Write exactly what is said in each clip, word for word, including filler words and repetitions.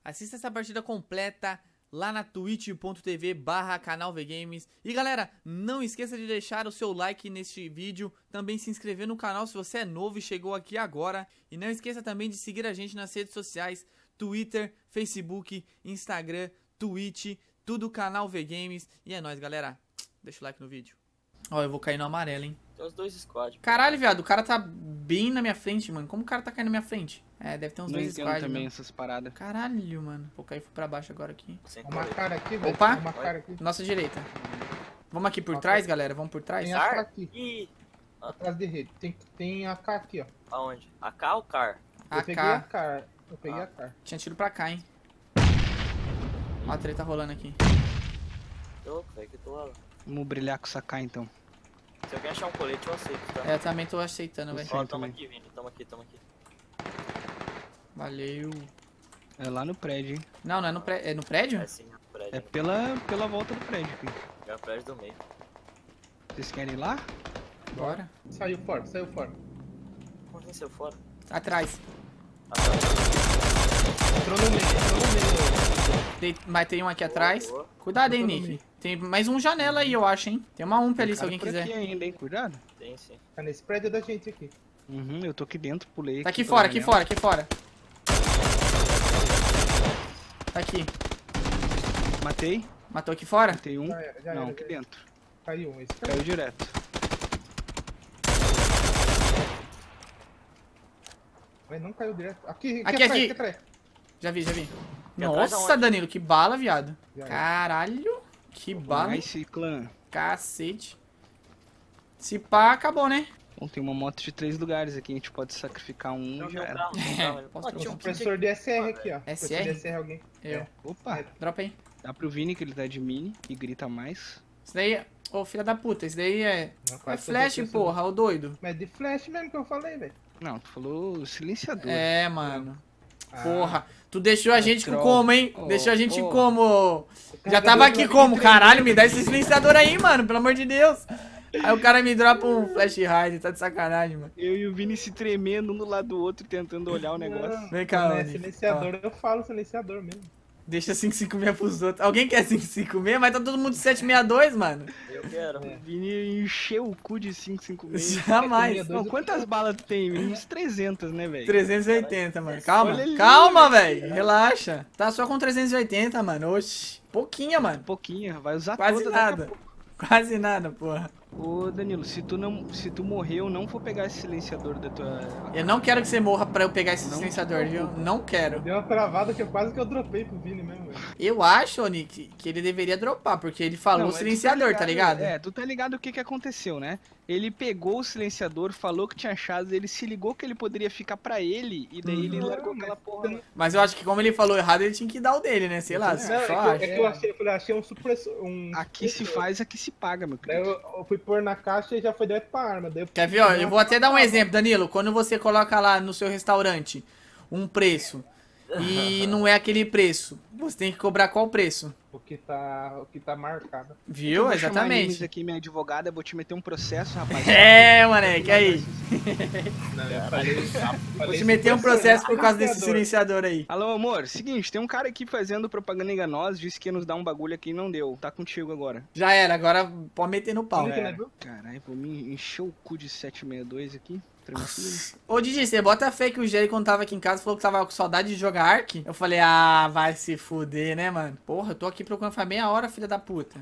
Assista essa partida completa lá na twitch ponto tv barra canal V Games. E galera, não esqueça de deixar o seu like neste vídeo, também se inscrever no canal se você é novo e chegou aqui agora. E não esqueça também de seguir a gente nas redes sociais, Twitter, Facebook, Instagram, Twitch, tudo canal V Games. E é nóis, galera. Deixa o like no vídeo. Ó, eu vou cair no amarelo, hein. Tem os dois squad. Caralho, viado, o cara tá bem na minha frente, mano. Como o cara tá caindo na minha frente? É, deve ter uns Não dois entendo squad, também mano. essas paradas. Caralho, mano. Vou cair pra baixo agora aqui. Sem Uma colete. cara aqui, velho. Opa. Uma cara aqui. Nossa direita. Vamos aqui por Ok. trás, galera? Vamos por trás? Tem a K Car? aqui, Ih, atrás de rede. Tem, tem a K aqui, ó. aonde? A K ou Car? Eu peguei a A K. K. Eu peguei Ah. a K. Tinha tiro pra cá, hein. Ó a treta rolando aqui. Tô louco, velho, que eu tô lá. Vamos brilhar com essa K então. Se alguém achar um colete, eu aceito, tá? É, eu também tô aceitando, velho. Ó, Sim, toma também. aqui, Vini. Toma aqui, toma aqui. Valeu. É lá no prédio, hein? Não, não é no, pré... é no prédio? É sim, no prédio. É pela, pela volta do prédio aqui. É o prédio do meio. Vocês querem ir lá? Bora. Saiu fora, saiu fora. Como assim saiu fora? Atrás. Ah, tá. Entrou no meio, entrou no meio. Tem... Mas tem um aqui atrás. boa. Cuidado, hein, Eu tô no Nick. meio. Tem mais um janela aí, eu acho, hein. Tem uma umpa ali, se Cara alguém por quiser. aqui ainda, hein? Cuidado. Tem sim. Tá nesse prédio da gente aqui. Uhum, eu tô aqui dentro, pulei. Tá aqui pela fora, aqui janela. fora, aqui fora. Tá aqui. Matei, Matou aqui fora? matei um. Já era, já Não, era, aqui já era. dentro. Caiu um. Esse Caiu caiu. direto. Mas não caiu direto. Aqui, Aqui, atrás, aqui. atrás. Já vi, já vi. atrás Nossa, aonde? Danilo, que bala, viado. Já era. Caralho. Que bala. Nice, clã. Cacete. Se pá, acabou, né? Bom, tem uma moto de três lugares aqui, a gente pode sacrificar um Tem e um já era. carro, tem um carro. Posso Ó, tinha Tem um um professor de S R aqui, ó. S Professor R? de S R alguém. Eu. É. Opa, Dropa aí. dá pro Vini que ele tá de mini e grita mais. Isso daí é... Ô, filha da puta, isso daí é... Não, É quase flash, todo professor. porra, ô doido. Mas de flash mesmo que eu falei, velho. Não, tu falou silenciador. É, mano. Ah, Porra. Tu deixou a gente troll. como, hein? Oh, deixou a gente oh. como? Já Carregador tava aqui do como? M três, Caralho, né? me dá esse silenciador aí, mano. Pelo amor de Deus. Aí o cara me dropa um flash hide. Tá de sacanagem, mano. Eu e o Vini se tremendo um do lado do outro, tentando olhar o negócio. Não, Vem cá, não é Nick. silenciador, eu falo silenciador mesmo. Deixa cinco cinco seis pros outros. Alguém quer cinco cinco seis? Mas tá todo mundo de sete seis dois, mano. Eu quero. É. O Vini encheu o cu de cinco cinco seis. Jamais. Não, quantas balas tu tem, Vini? Uns trezentos, né, velho? trezentos e oitenta, mano. Calma. Olha ali, Calma, velho. velho. Relaxa. Tá só com trezentos e oitenta, mano. Oxi. Pouquinha, mano. Pouquinho, vai usar Quase toda daqui a nada. pouco. Quase nada, porra. Ô, Danilo, se tu não, se tu morrer, eu não vou pegar esse silenciador da tua... Eu não quero que você morra pra eu pegar esse Não silenciador, te viu? Não quero. Deu uma travada que eu quase que eu dropei pro Vini mesmo, velho. Eu acho, ô, Nick, que ele deveria dropar, porque ele falou Não, mas tu silenciador, tá ligado? É, tu tá ligado o que que aconteceu, né? Ele pegou o silenciador, falou que tinha achado, ele se ligou que ele poderia ficar pra ele, e daí ele Não, largou mas aquela porra lá. Mas eu acho que como ele falou errado, ele tinha que dar o dele, né? Sei lá, Não, só é, que, eu- acho. é que eu achei, eu falei, achei um supressor. Um Aqui se supressor. faz, aqui se paga, meu Daí querido. eu, eu fui pôr na caixa e já foi direto pra arma. Daí eu Quer ver, ó? Eu vou até dar um exemplo, Danilo. Quando você coloca lá no seu restaurante um preço e não é aquele preço, você tem que cobrar qual preço? O que tá, o que tá marcado. Viu? Eu vou chamar a Nimes Exatamente. aqui, minha advogada, vou te meter um processo, rapaz. É, moleque, aí. Não, eu falei. Vou te meter um processo por causa desse silenciador aí. Alô, amor, seguinte, tem um cara aqui fazendo propaganda enganosa, disse que ia nos dar um bagulho aqui e não deu. Tá contigo agora. Já era, agora pode meter no pau. Nick, né, viu? Caralho, vou me encher o cu de sete seis dois aqui. Tranquilo. Ô, Didi, você bota fé que o Jerry, quando tava aqui em casa, falou que tava com saudade de jogar Ark? Eu falei, ah, vai se fuder, né, mano? Porra, eu tô aqui procurando faz meia hora, filha da puta.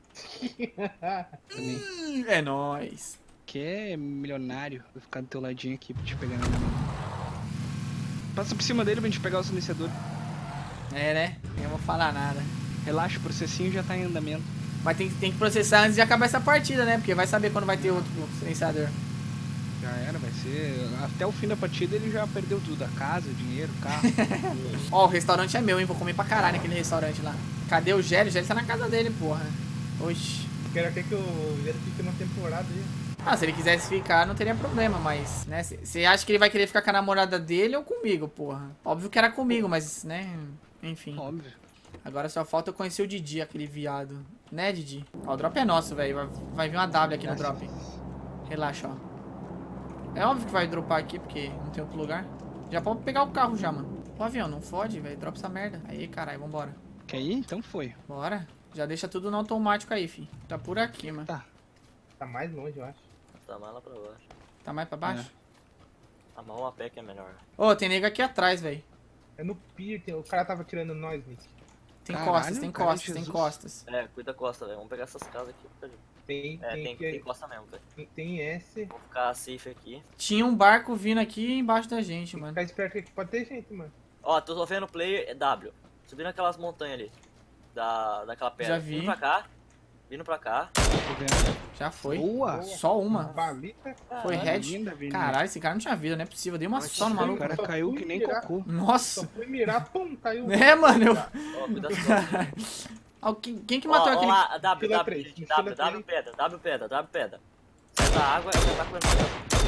Também. Hum, é nóis. Que é milionário. Vou ficar do teu ladinho aqui pra te pegar na mão. Passa por cima dele pra gente pegar o silenciador. É, né? Eu não vou falar nada. Relaxa, o processinho já tá em andamento. Mas tem, tem que processar antes de acabar essa partida, né? Porque vai saber quando vai ter outro silenciador. Já era, vai ser. Até o fim da partida ele já perdeu tudo. A casa, o dinheiro, o carro. Ó, o restaurante é meu, hein? Vou comer pra caralho naquele restaurante lá. Cadê o Gélio? O Gélio tá na casa dele, porra. Oxi. Quero aqui que o Vieira fique uma temporada aí. Ah, se ele quisesse ficar, não teria problema, mas, né? Você acha que ele vai querer ficar com a namorada dele ou comigo, porra? Óbvio que era comigo, mas, né? Enfim. Óbvio. Agora só falta eu conhecer o Didi, aquele viado. Né, Didi? Ó, o drop é nosso, velho. Vai, vai vir uma W aqui no drop. Relaxa, ó. É óbvio que vai dropar aqui, porque não tem outro lugar. Já pode pegar o carro já, mano. Ô, avião, não fode, velho. Dropa essa merda. Aí, caralho, vambora. Quer ir? Então foi. Bora. Já deixa tudo no automático aí, fi. Tá por aqui, mano. Tá. Tá mais longe, eu acho. Tá mais lá pra baixo. Tá mais pra baixo? A mão a pé que é melhor. Ô, tem nego aqui atrás, velho. É no pier, tem- o cara tava tirando nós, Nick. Tem Caralho, costas, tem cara, costas, tem Jesus. costas. É, cuida da costa, velho. Vamos pegar essas casas aqui. Tá ali. Tem, É, tem, tem, que- tem costa mesmo, velho. tem, tem S. Vou ficar safe aqui. Tinha um barco vindo aqui embaixo da gente, Tem que mano. ficar esperto aqui, pode ter gente, mano. Ó, tô vendo o player é W. Subindo aquelas montanhas ali. Da, daquela pedra. Já vi. Vindo pra cá. Vindo pra cá. Tô vendo. Já foi. Boa. Só uma. Balita. Foi Caralho. head. Linda, Vini. Caralho, esse cara não tinha vida, não é possível. Dei uma Mas só no foi, O maluco. cara Só caiu fui que nem tirar. cocô. Só Nossa. foi mirar, pum, caiu. É, mano, eu... Ó, cuida das costas. Ó, quem, quem que matou Ó, ó aquele... lá, W, Mochila W, três, gente, mochila W, W três. pedra, W pedra, W pedra. Sai da água, já tá correndo.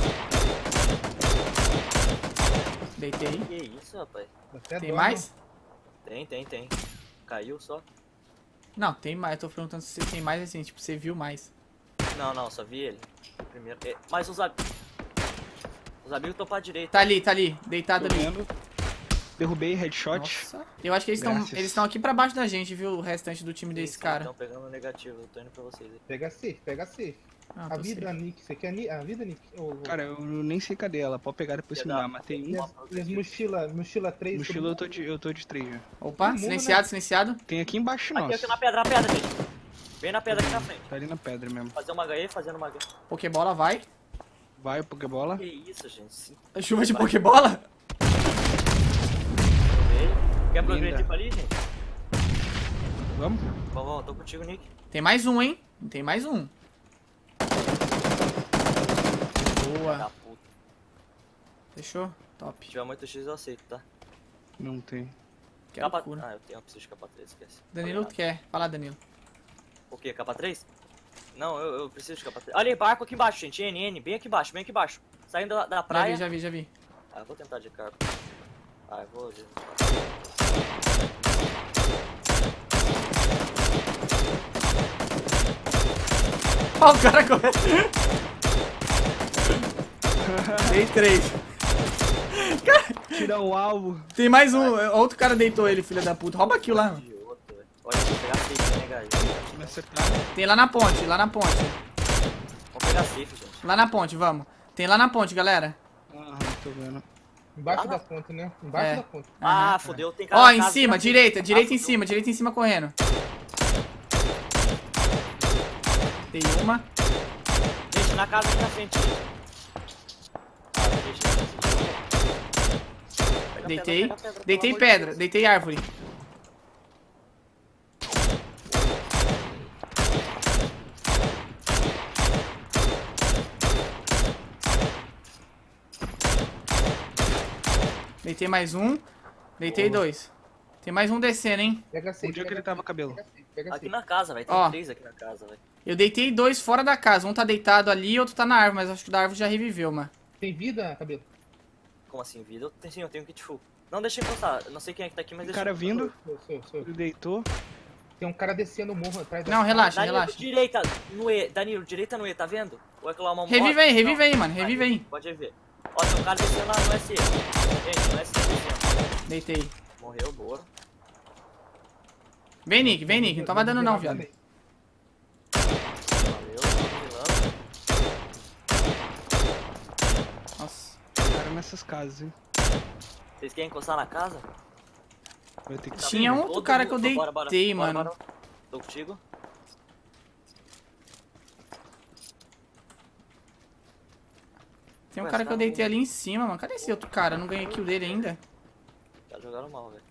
Deitei. Que isso, rapaz? Até Tem dó, mais? Tem, tem, tem. Caiu só? Não, tem mais. Eu tô perguntando se você tem mais assim, tipo, você viu mais. Não, não, só vi ele. Primeiro. É, mas os amigos. Os amigos estão pra direita. Tá ali, tá ali. Deitado Tô ali. vendo. Derrubei, headshot. Nossa. Eu acho que eles estão Graças. eles estão aqui pra baixo da gente, viu? O restante do time desse cara. Estão pegando o negativo, eu tô indo pra vocês aí. Pega safe, pega safe. Ah, A tô vida, safe. Nick. Você quer a ni- a vida, Nick? Ô, Cara, eu nem sei cadê ela. Pode pegar depois se me dá. Matei E um. as, e as mochila, mochila três. Mochila eu tô de, eu tô de três já. Opa, Todo mundo, silenciado, silenciado. Tem aqui embaixo, Aqui, nossa. aqui na pedra, na pedra, gente. Vem na pedra aqui na frente. Tá ali na pedra mesmo. Fazer uma H E, fazendo uma H E. Pokébola vai. Vai, Pokébola. Que isso, gente. Sim. Chuva de Pokébola? Quer Linda. progredir pra ali, gente? Vamos? Vamos, vamos, tô contigo, Nick. Tem mais um, hein? Tem mais um. Da Boa. puta. Fechou? Top. Se tiver muito X, eu aceito, tá? Não tem. Que Capa... loucura. Ah, eu tenho, eu preciso de capa três, esquece. Danilo Falei quer. Fala, Danilo. nada. O quê? Capa três? Não, eu, eu preciso de capa três. Olha aí, barco aqui embaixo, gente. N, N, bem aqui embaixo, bem aqui embaixo. Saindo da, da Já praia. vi, já vi, já vi. Ah, eu vou tentar de carro. Ah, eu vou. de- Ó, o cara correndo. Dei três. Tira o alvo. Tem mais um. Outro cara deitou ele, filho da puta. Rouba aquilo lá. de outro, velho. Olha, vou pegar safe, né, guys? Me acertaram. Tem lá na ponte, lá na ponte. Vamos pegar safe, gente. Lá na ponte, vamos. Tem lá na ponte, galera. Aham, tô vendo. Embaixo Ah, da ponte, né? Embaixo É. da ponte. Ah, Aham. fodeu, tem cara Ó, na em casa, cima, tá? direita, Ah, direita em fodeu. cima, direita em cima correndo. Tem uma. Gente, na casa aqui na frente. Ah, deixa eu Pega a Deitei. pedra, pega a pedra, pelo Deitei amor de pedra, Deus. deitei árvore. Deitei mais um. Deitei Boa. dois. Tem mais um descendo, hein? Pega safe. Onde é que pega ele tava, safe, cabelo? Pega safe, pega Aqui safe. na casa, velho. Tem Ó. três aqui na casa, velho. Eu deitei dois fora da casa. Um tá deitado ali e outro tá na árvore, mas acho que o da árvore já reviveu, mano. Tem vida, cabelo? Como assim, vida? Eu tenho, sim, eu tenho kit full. Não, deixa eu encostar. Eu não sei quem é que tá aqui, mas Tem deixa cara eu- vindo. Sou, sou, sou. Ele deitou. Tem um cara descendo o morro atrás da Não, relaxa, Danilo, relaxa. direita no E. Danilo, direita no E, tá vendo? Ou é que lá uma moto? Revive aí, Não. revive aí, mano. Revive aí. Pode rever. Ó, tem um cara descendo lá no S E. Gente, no S E descendo. Deitei. Morreu, boa. Vem, Nick, vem, Nick. Não tava dando não, viado. Valeu, tô vigilando. Nossa. Cara nessas casas, hein. Vocês querem encostar na casa? Vai ter que Tá Tinha vendo? outro Todo cara que eu mundo- bora, bora, deitei, bora, mano. bora. Tô contigo. Tem um Ué, cara você que eu tá deitei com- ali em cima, mano. Cadê esse outro cara? Eu não ganhei kill dele ainda. Já jogaram mal, velho.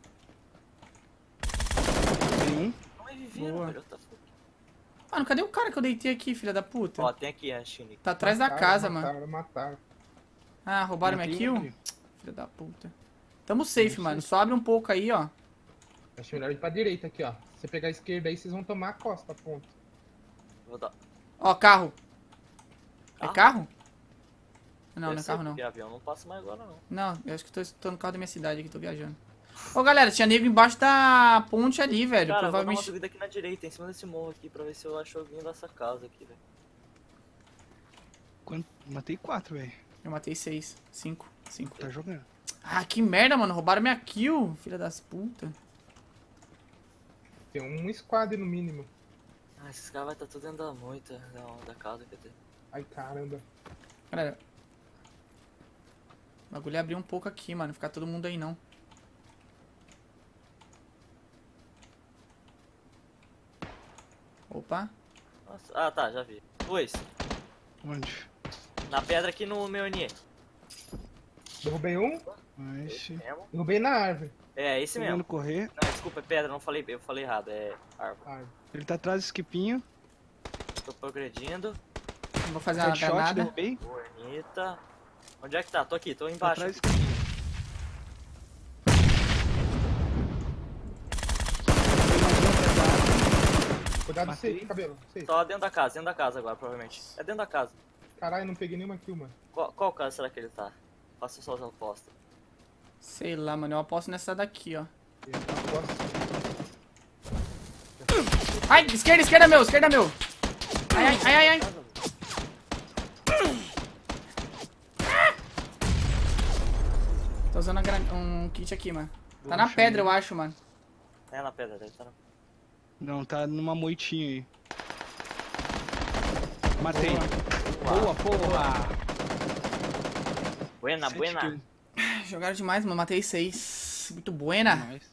tem um. Não é viveram, Boa. velho. What the fuck? Mano, cadê o cara que eu deitei aqui, filha da puta? Ó, tem aqui a Chine. Tá atrás da casa, mano. Mataram, mataram. Ah, roubaram minha Matei um kill? ali. Filha da puta. Tamo safe, mano. Só abre um pouco aí, ó. Acho melhor ir pra direita aqui, ó. Se você pegar a esquerda aí, vocês vão tomar a costa, a ponta. Vou dar. Ó, carro. É Carro? carro? Não, não é Deve ser, carro não. porque avião não passa mais agora, não. Não, eu acho que tô, tô no carro da minha cidade aqui, tô viajando. Ô, galera, tinha nego embaixo da ponte ali, velho. Cara, eu vou dar uma Provavelmente... subida aqui na direita, em cima desse morro aqui, pra ver se eu acho alguém dessa casa aqui, velho. Quanto? Matei quatro, velho. Eu matei seis. Cinco. Cinco. Tá jogando. Ah, que merda, mano. Roubaram minha kill, filha das putas. Tem um squad no mínimo. Ah, esses caras vai estar tudo dentro da moita, da, da casa que eu tenho. Ai, caramba. Galera. O bagulho é abrir um pouco aqui, mano. Ficar todo mundo aí, não. Opa. Nossa. Ah, tá, já vi. Dois. Onde? Na pedra aqui no meu N E. Derrubei um, Esse. Mesmo? derrubei na árvore. É, esse Tô mesmo. vendo correr. Não, desculpa, é pedra, não falei, eu falei errado, é árvore. Árvore. Ele tá atrás do esquipinho. Tô progredindo. Vou fazer uma Headshot, granada. derrubei. Bonita. Onde é que tá? Tô aqui, tô Tá embaixo. atrás do esquipinho. Cuidado Matei. você, cabelo. Você. Só dentro da casa, dentro da casa agora, provavelmente. É dentro da casa. Caralho, não peguei nenhuma kill, mano. Qual, qual casa será que ele tá? Faça só as apostas. Sei lá, mano. Eu aposto nessa daqui, ó. Eu gosto. Ai, esquerda, esquerda meu, esquerda meu. Ai, ai, ai, ai, ai. Tô usando a gran- um kit aqui, mano. Tá na Poxa, pedra, eu mano. acho, mano. É na pedra, deve tá na... Não, tá numa moitinha aí. Matei. Boa, porra. Buena, Sete buena. kills. Jogaram demais, mano. Matei seis. Muito buena. Nice.